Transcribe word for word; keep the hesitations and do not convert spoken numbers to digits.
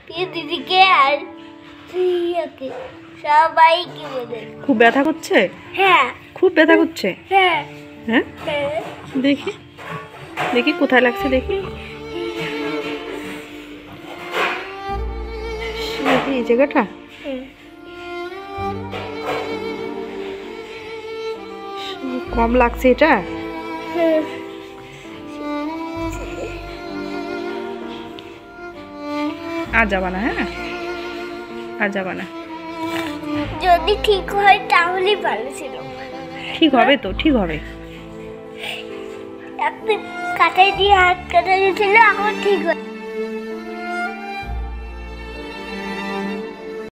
দিদিকে আর প্রিয়াকে সবাইকে বলে। খুব ব্যথা করছে? হ্যাঁ। খুব ব্যথা করছে? হ্যাঁ। হ্যাঁ দেখি দেখি কোথায় লাগছে দেখি। এই জায়গাটা কম লাগছে এটা? আর যাবা না? হ্যাঁ আর যাবা না। যদি ঠিক হয় তাহলেই ভালো ছিল। ঠিক হবে তো, ঠিক হবে। একদিন কাটাই দিয়ে হাত কাটা গেছিল, এখন ঠিক হয়।